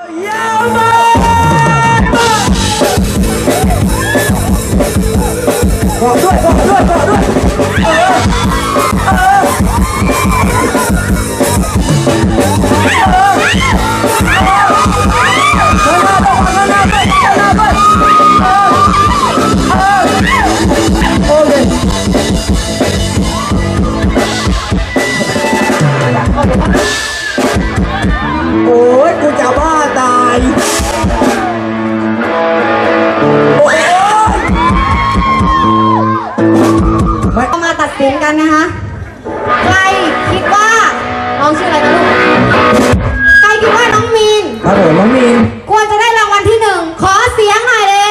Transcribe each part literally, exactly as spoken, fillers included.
บอกด้วยบอกด้วยบอกด้วยเออเออโอ้ยกูจะบ้าตายเรามาตัดสินกันนะคะใครคิดว่าน้องชื่ออะไรนะลูกใครคิดว่าน้องมีนครับผมน้องมีนควรจะได้รางวัลที่หนึ่งขอเสียงหน่อยเลย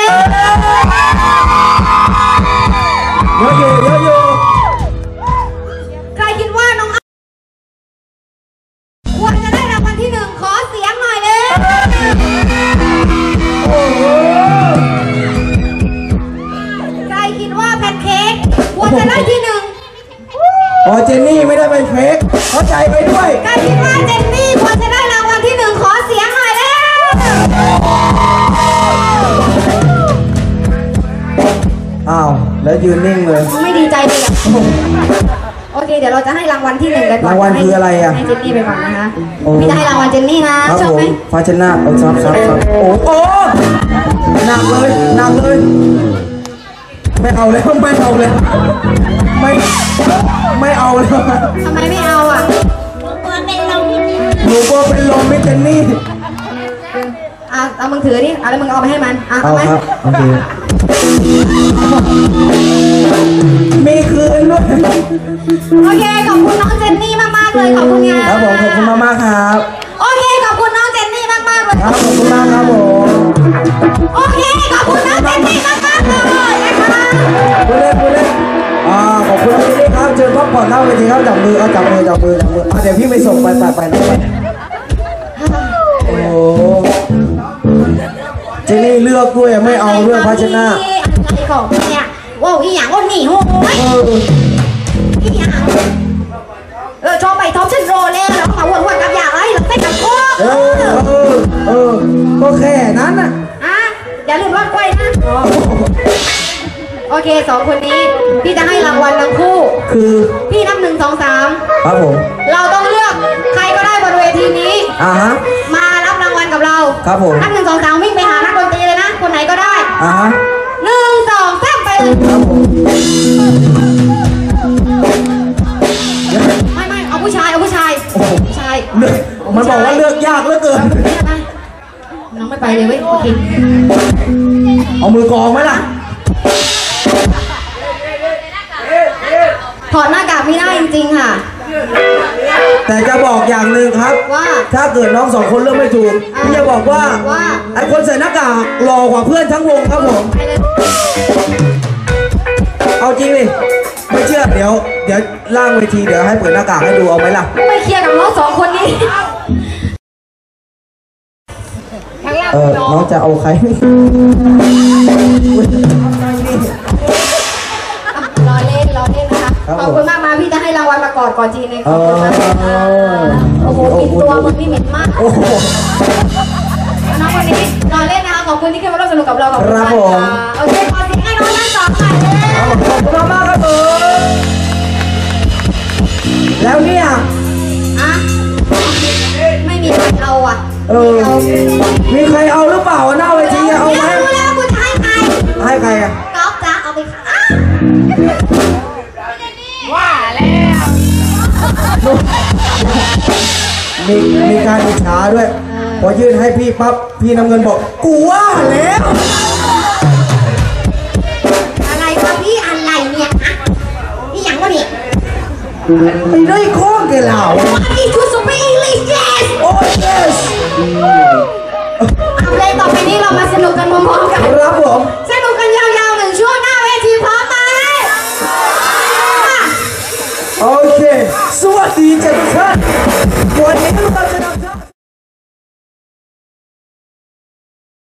เยอะอยู่เยอะอยู่ใครคิดว่าน้องควรจะได้รางวัลที่หนึ่งขอเสียงหน่อยเลยโอ้โหใครคิดว่าแพนเค้กควรจะได้ที่หนึ่งอ๋อเจนนี่ไม่ได้เป็นเค้กเข้าใจไปด้วยใครคิดว่าเจนนี่ควรจะได้รางวัลที่หนึ่งขอเสียงหน่อยเลยอ้าวแล้วยืนนิ่งเลยไม่ดีใจเลยอ่ะโอเคเดี๋ยวเราจะให้รางวัลที่หนึ่งกันก่อนรางวัลคืออะไรอ่ะให้เจนนี่ไปก่อนนะคะพี่จะให้รางวัลเจนนี่นะชอบไหมฟาชนะโอ้ซับซับซับโอ้โหหนักเลยหนักเลยไม่เอาแล้วไม่เอาเลยไม่ไม่เอาเลยทำไมไม่เอาอ่ะหนูกลัวเป็นลมไม่เจนนี่อ่ะเอามึงถือดิเอาแล้วมึงเอาไปให้มันอ่ะเอาไหมโอเคมีคืนด้วยโอเคขอบคุณน้องเจนนี่มากๆเลยขอบคุณงานครับผมขอบคุณมากๆครับโอเคขอบคุณน้องเจนนี่มากๆเลยครับขอบคุณมากครับผมโอเคขอบคุณน้องเจนนี่มากๆเลยนะคะพูดเล่นพูดเล่นอ่าขอบคุณน้องเจนนี่ครับเชิญพักผ่อนหน้าเวทีครับจับมือเอาจับมือจับมือจับมืออ่ะเดี๋ยวพี่ไปส่งไปไปไปไปโอ้เจนนี่เลือกด้วยไม่เอาเลือกภาชนะอะไรของเนี่ยว้าวอีหยังว่าหนีโว้ยอีหยังเออชอบไปท็อปชั่นโรเล่แล้วมาวนวนกับอย่างไรหรือเป็นกับโค้เออเออเออก็แค่นั้นน่ะอ่ะอย่าลืมรอดไว้นะโอเคสองคนนี้พี่จะให้รางวัลทั้งคู่คือพี่นับหนึ่งสองสามครับผมเราต้องเลือกใครก็ได้บนเวทีนี้อ่าฮะมารับรางวัลกับเราครับผมนับหนึ่งสองสามวิ่งไปหานักดนตรีเลยนะคนไหนก็ได้อ่าฮะหนึ่งสองสามไปเลยครับผมไม่ไม่เอาผู้ชายเอาผู้ชายผู้ชายมันบอกว่าเลือกยากเหลือเกินน้องไม่ไปเลยเว้ยโอเคเอามือกองไหมล่ะถอดหน้ากากไม่ได้จริงๆค่ะแต่จะบอกอย่างหนึ่งครับว่าถ้าเกิดน้องสองคนเลือกไม่ถูกพี่จะบอกว่าไอ้คนใส่หน้ากากหล่อกว่าเพื่อนทั้งวงครับผมเอาจริงดิไม่เชื่อเดี๋ยวเดี๋ยวล่างเวทีเดี๋ยวให้เปิดหน้ากากให้ดูเอาไหมล่ะไม่เคลียร์กับน้องสองคนนี้เออน้องจะเอาใครรอเล่นรอเล่นนะคะขอบคุณมากมาพี่จะให้รางวัลมากอดก่อนทีนึงขอบคุณมากโอ้โหกินตัวมึงนี่เหม็นมากน้องคนนี้รอเล่นนะคะขอบคุณที่เข้ามาร่วมสนุกกับเราขอบคุณมากโอเคขอเสียงให้น้องทั้งสองหน่อยเลยขอบคุณมากครับผมแล้วเนี่ยอะไม่มีใครเอาอ่ะเออมีใครเอาหรือเปล่าหน้าเวทีเอาไหมรู้แล้วคุณให้ใครให้ใครอ่ะก๊อฟจ้าเอาไปค่ะว่าแล้วมีมีการอิจฉาด้วยพอยื่นให้พี่ปั๊บพี่น้ำเงินบอกกูว่าแล้วอะไรครับพี่อะไรเนี่ยนี่อย่างวะเนี่ยไม่ได้ข้อเกล่าอีทูสเปนอิงลิช yes โอ้ yes เพลงต่อไปนี้เรามาสนุกกันพร้อมๆกันครับผมสนุกกันยาวๆหนึ่งช่วงหน้าเวทีพร้อมไหมโอเคสวัสดีจ้าทุกท่านวันนี้เราจะ